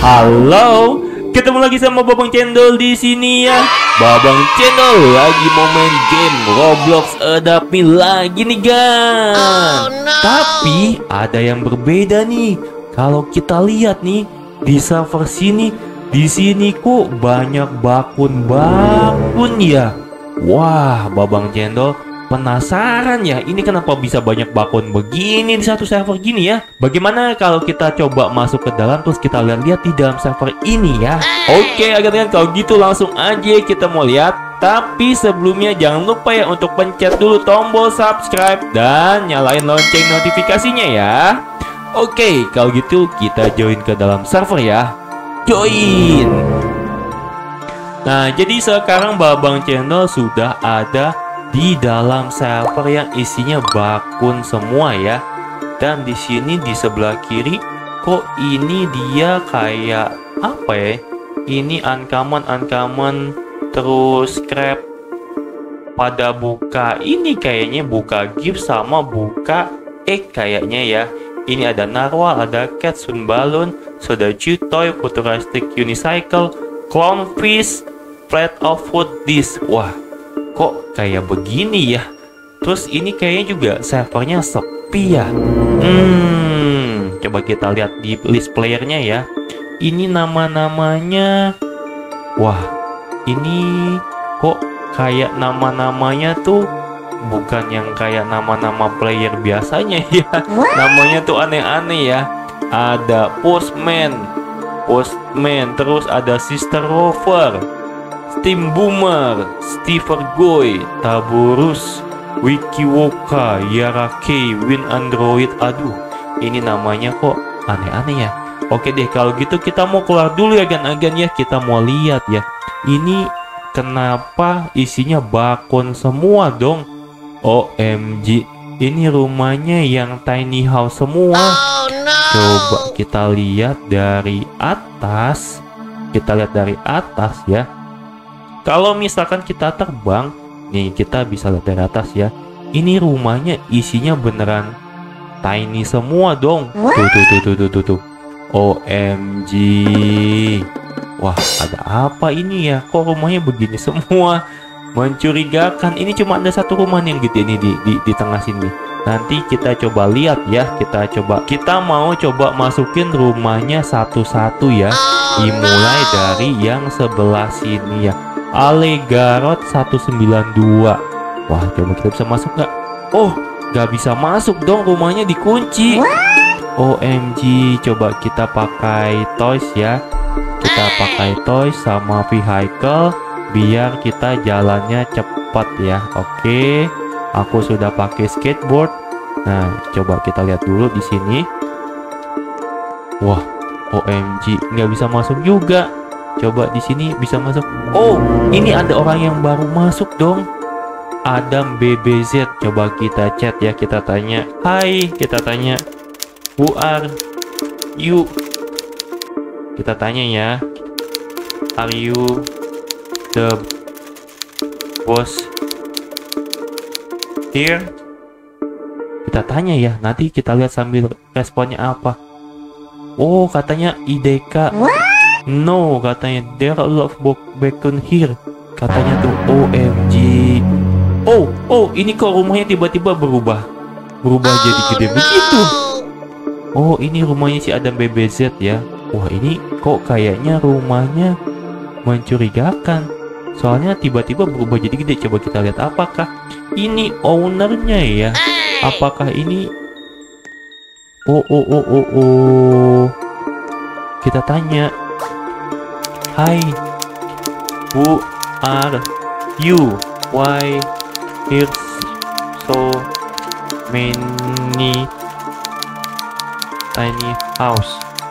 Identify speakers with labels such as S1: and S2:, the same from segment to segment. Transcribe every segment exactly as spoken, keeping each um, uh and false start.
S1: Halo, ketemu lagi sama Babang Cendol di sini ya. Babang Cendol lagi mau main game Roblox Adopt Me lagi nih, guys.
S2: Oh, no.
S1: Tapi ada yang berbeda nih. Kalau kita lihat nih di server sini, di sini kok banyak bakun-bakun ya. Wah, Babang Cendol penasaran ya, ini kenapa bisa banyak bakun begini di satu server gini ya? Bagaimana kalau kita coba masuk ke dalam terus kita lihat-lihat di dalam server ini ya? Oke, agar-agar kalau gitu langsung aja kita mau lihat. Tapi sebelumnya jangan lupa ya untuk pencet dulu tombol subscribe dan nyalain lonceng notifikasinya ya. Oke, kalau gitu kita join ke dalam server ya. Join. Nah, jadi sekarang Babang Cendol sudah ada di dalam server yang isinya bakun semua ya. Dan di sini di sebelah kiri kok ini dia kayak apa ya? Ini uncommon uncommon terus scrap pada buka ini kayaknya buka gift sama buka egg kayaknya ya. Ini ada narwhal, ada cat, sun balloon, soda chew toy, futuristic unicycle, clownfish, plate of food dish. Wah, kok kayak begini ya? Terus ini kayaknya juga servernya sepi ya. Hmm, coba kita lihat di list playernya ya. Ini nama-namanya. Wah, ini kok kayak nama-namanya tuh bukan yang kayak nama-nama player biasanya ya. Namanya tuh aneh-aneh ya. Ada Postman, Postman, terus ada Sister Rover, Steam Boomer, Steve Goy, Taburus, Wikiwoka, Yara K, Win Android. Aduh, ini namanya kok aneh-aneh ya. Oke deh, kalau gitu kita mau keluar dulu ya agan-agan ya. Kita mau lihat ya. Ini kenapa isinya bakun semua dong? O M G, ini rumahnya yang tiny house semua.
S2: Oh, no.
S1: Coba kita lihat dari atas. Kita lihat dari atas ya. Kalau misalkan kita terbang, nih kita bisa lihat dari atas ya. Ini rumahnya isinya beneran tiny semua dong. Tuh tuh tuh tuh tuh tuh. tuh. O M G. Wah, ada apa ini ya? Kok rumahnya begini semua? Mencurigakan. Ini cuma ada satu rumah nih yang gitu ini di, di di tengah sini. Nanti kita coba lihat ya. Kita coba. Kita mau coba masukin rumahnya satu-satu ya. Dimulai dari yang sebelah sini ya. Alegarot seratus sembilan puluh dua. Wah, coba kita bisa masuk nggak? Oh, nggak bisa masuk dong, rumahnya dikunci. O M G, coba kita pakai toys ya. Kita pakai toys sama vehicle biar kita jalannya cepat ya. Oke, aku sudah pakai skateboard. Nah, coba kita lihat dulu di sini. Wah, O M G, nggak bisa masuk juga. Coba di sini bisa masuk. Oh, ini ada orang yang baru masuk dong. Adam B B Z. Coba kita chat ya, kita tanya. Hai, kita tanya. Who are you? Kita tanya ya. Are you the boss here? Kita tanya ya. Nanti kita lihat sambil responnya apa. Oh, katanya I D K. No, katanya there are a lot of bakun here. Katanya tuh O M G. Oh, oh, ini kok rumahnya tiba-tiba berubah. Berubah oh, jadi gede no. begitu. Oh, ini rumahnya si Adam B B Z ya. Wah, ini kok kayaknya rumahnya mencurigakan. Soalnya tiba-tiba berubah jadi gede. Coba kita lihat apakah ini ownernya ya. Apakah ini Oh, oh, oh, oh, oh. Kita tanya. Hai, who are you? Why here's so many tiny house?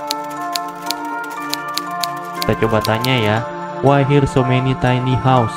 S1: Kita coba tanya ya. Why here so many tiny house?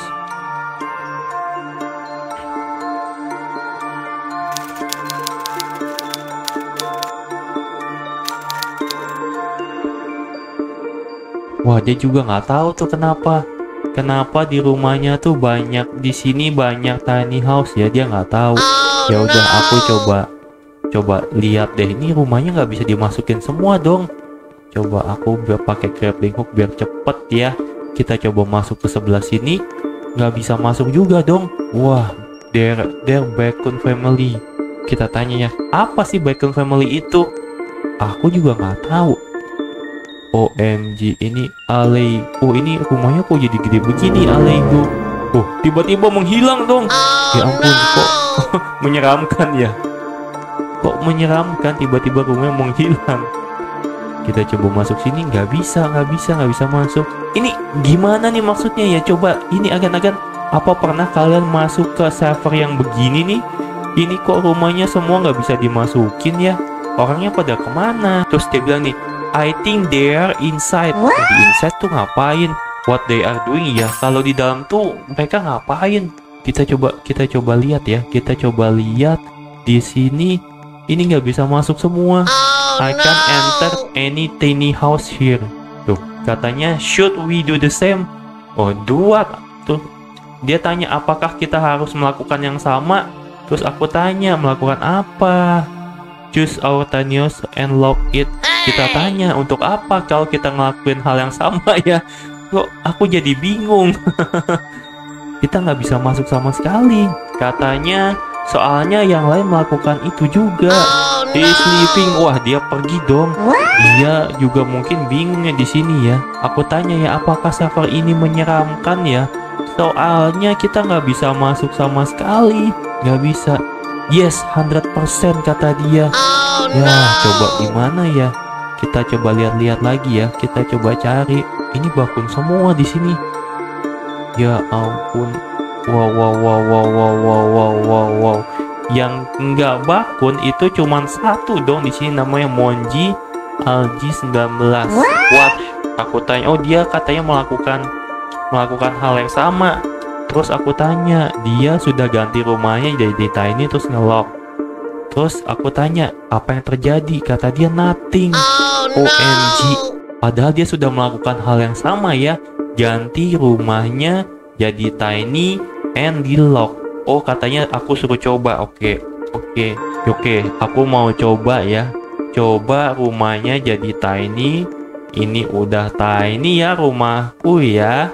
S1: Wah, dia juga nggak tahu tuh kenapa. Kenapa di rumahnya tuh banyak, di sini banyak tiny house ya, dia nggak tahu. Ya udah, aku coba coba lihat deh, ini rumahnya nggak bisa dimasukin semua dong. Coba aku biar pakai grappling hook biar cepet ya. Kita coba masuk ke sebelah sini. Nggak bisa masuk juga dong. Wah, there, there Bacon Family. Kita tanya ya, apa sih Bacon Family itu? Aku juga nggak tahu. O M G, ini Alley. Oh, ini rumahnya kok jadi gede begini, Alleygo. Oh, tiba-tiba menghilang dong. Ya ampun, kok menyeramkan ya. Kok menyeramkan, tiba-tiba rumahnya menghilang. Kita coba masuk sini, nggak bisa, nggak bisa, nggak bisa masuk. Ini gimana nih maksudnya ya? Coba, ini agan-agan. Apa pernah kalian masuk ke server yang begini nih? Ini kok rumahnya semua nggak bisa dimasukin ya? Orangnya pada kemana? Terus dia bilang nih, I think they are inside. Nah, di inside tuh ngapain? What they are doing ya? Kalau di dalam tuh mereka ngapain? Kita coba, kita coba lihat ya. Kita coba lihat di sini. Ini nggak bisa masuk semua. I can't enter any tiny house here. Tuh, katanya should we do the same? Oh, do what? Tuh, dia tanya apakah kita harus melakukan yang sama? Terus aku tanya melakukan apa? Choose our tiny house and lock it. Kita tanya untuk apa kalau kita ngelakuin hal yang sama ya? Kok aku jadi bingung. Kita nggak bisa masuk sama sekali. Katanya soalnya yang lain melakukan itu juga. He is leaving. Wah, dia pergi dong. Dia juga mungkin bingungnya di sini ya. Aku tanya ya, apakah server ini menyeramkan ya? Soalnya kita nggak bisa masuk sama sekali. Nggak bisa. Yes, one hundred percent kata dia. Ya, coba gimana ya? Kita coba lihat-lihat lagi ya. Kita coba cari. Ini bakun semua di sini. Ya ampun. Wow, wow, wow, wow, wow, wow, wow, wow, wow. Yang nggak bakun itu cuman satu dong di sini, namanya Monji Alji sembilan belas. What? Aku tanya, oh dia katanya melakukan melakukan hal yang sama. Terus aku tanya, dia sudah ganti rumahnya jadi tiny terus ngelock. Terus aku tanya, apa yang terjadi? Kata dia nothing. O M G. Padahal dia sudah melakukan hal yang sama ya. Ganti rumahnya jadi tiny and di lock. Oh, katanya aku suruh coba. Oke, oke, oke. Aku mau coba ya. Coba rumahnya jadi tiny. Ini udah tiny ya rumahku ya.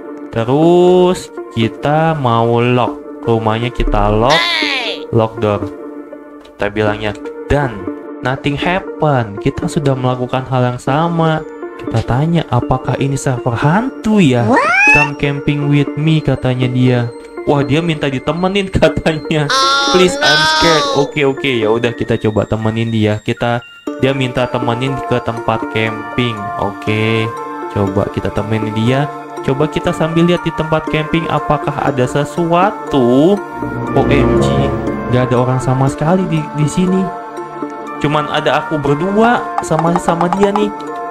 S1: Terus kita mau lock rumahnya, kita lock, lock door. Kita bilangnya done. Nothing happen. Kita sudah melakukan hal yang sama. Kita tanya, apakah ini server hantu ya? Come camping with me, katanya dia. Wah, dia minta ditemenin katanya. Please, I'm scared. Oke, oke, ya udah kita coba temenin dia. Kita dia minta temenin ke tempat camping. Oke, coba kita temenin dia. Coba kita sambil lihat di tempat camping apakah ada sesuatu. O M G, nggak ada orang sama sekali di di sini. Cuman ada aku berdua sama sama dia nih.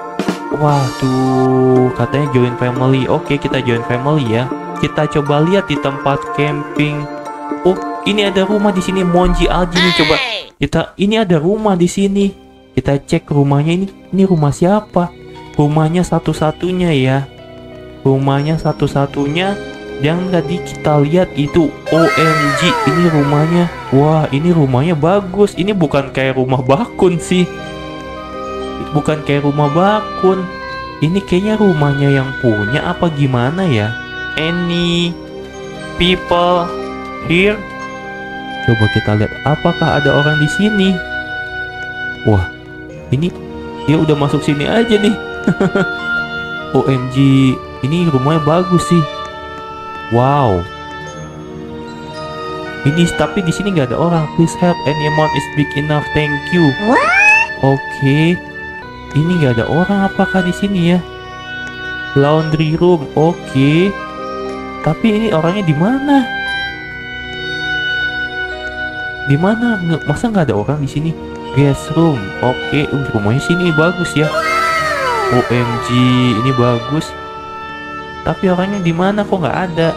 S1: Waduh, katanya join family. Oke, kita join family ya. Kita coba lihat di tempat camping. Oh, ini ada rumah di sini, Monji Alji nih. Coba kita, ini ada rumah di sini. Kita cek rumahnya ini. Ini rumah siapa? Rumahnya satu-satunya ya. Rumahnya satu-satunya yang tadi kita lihat itu. O M G, ini rumahnya. Wah, ini rumahnya bagus. Ini bukan kayak rumah bakun sih. Bukan kayak rumah bakun. Ini kayaknya rumahnya yang punya apa gimana ya? Any people here? Coba kita lihat apakah ada orang di sini. Wah, ini dia udah masuk sini aja nih. O M G, ini rumahnya bagus sih. Wow. Ini tapi di sini nggak ada orang. Please help, any amount is big enough, thank you. Oke. Okay. Ini nggak ada orang apakah di sini ya? Laundry room, oke. Okay. Tapi ini orangnya di mana? Di mana? Masa nggak ada orang di sini? Guest room, oke. Okay. Uh, rumahnya sini bagus ya. O M G, ini bagus. Tapi orangnya di mana kok nggak ada?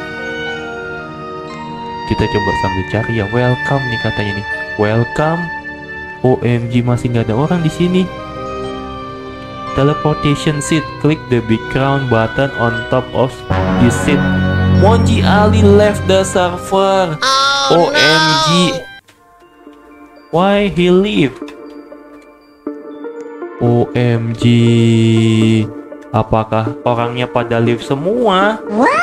S1: Kita coba sambil cari ya. Welcome nih katanya nih. Welcome. O M G, masih nggak ada orang di sini. Teleportation seat. Click the big crown button on top of this seat. Monji Ali left the server. Oh, O M G. No. Why he leave? O M G. Apakah orangnya pada live semua?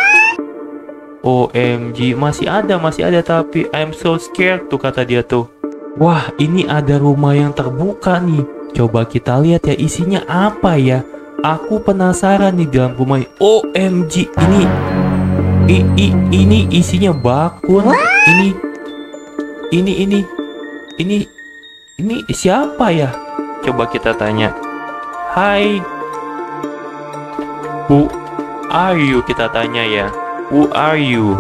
S1: O M G, masih ada, masih ada, tapi I'm so scared tuh kata dia tuh. Wah, ini ada rumah yang terbuka nih. Coba kita lihat ya isinya apa ya. Aku penasaran nih dalam rumah. O M G, ini i, i, ini isinya bakun. Ini ini ini ini ini siapa ya? Coba kita tanya. Hai, who are you? Kita tanya ya. Who are you?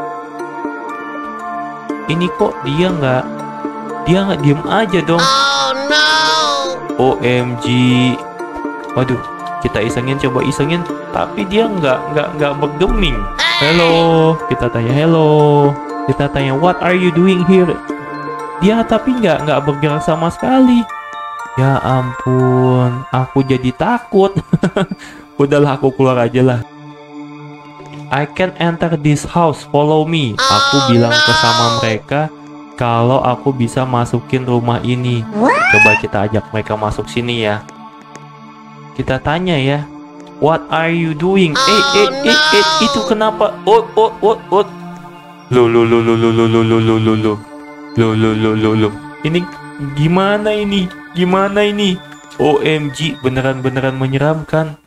S1: Ini kok dia nggak dia nggak diem aja dong. Oh no. O M G. Waduh, kita isengin, coba isengin, tapi dia nggak nggak nggak bergeming. Hello, kita tanya hello. Kita tanya what are you doing here? Dia tapi nggak nggak bergerak sama sekali. Ya ampun, aku jadi takut. Udahlah, aku keluar aja lah. I can enter this house, follow me. Aku bilang ke sama mereka kalau aku bisa masukin rumah ini. Coba kita ajak mereka masuk sini ya. Kita tanya ya, what are you doing? Eh eh eh eh itu kenapa? Oh oh oh oh. Lo lo lo lo lo lo lo lo lo lo lo lo lo lo lo lo. Ini gimana ini? Gimana ini? O M G, beneran-beneran menyeramkan.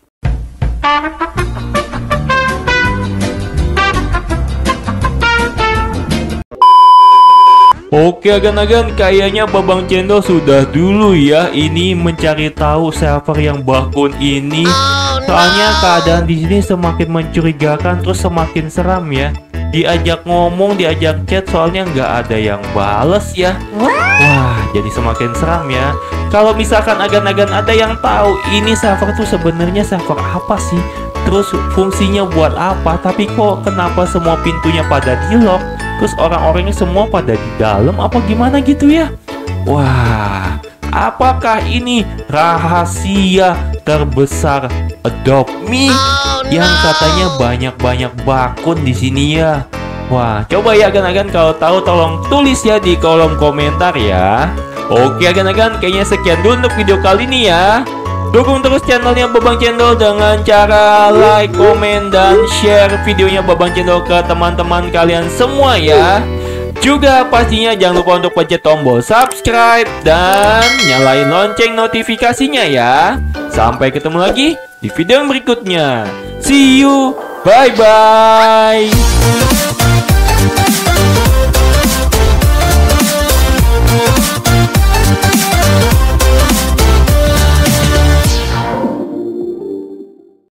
S1: Oke agan-agan, kayaknya Babang Cendol sudah dulu ya ini mencari tahu server yang bakun ini. Soalnya keadaan di sini semakin mencurigakan, terus semakin seram ya. Diajak ngomong, diajak chat, soalnya nggak ada yang bales ya. Wah, jadi semakin seram ya. Kalau misalkan agan-agan ada yang tahu ini server tuh sebenarnya server apa sih? Terus fungsinya buat apa? Tapi kok kenapa semua pintunya pada di lock? Terus orang-orangnya semua pada di dalam apa gimana gitu ya? Wah, apakah ini rahasia terbesar Adopt Me oh, no. yang katanya banyak-banyak bakun di sini ya? Wah, coba ya agan-agan kalau tahu tolong tulis ya di kolom komentar ya. Oke agan-agan, kayaknya sekian dulu untuk video kali ini ya. Dukung terus channelnya Babang Cendol dengan cara like, komen, dan share videonya Babang Cendol ke teman-teman kalian semua ya. Juga pastinya jangan lupa untuk pencet tombol subscribe dan nyalain lonceng notifikasinya ya. Sampai ketemu lagi di video yang berikutnya. See you, bye-bye.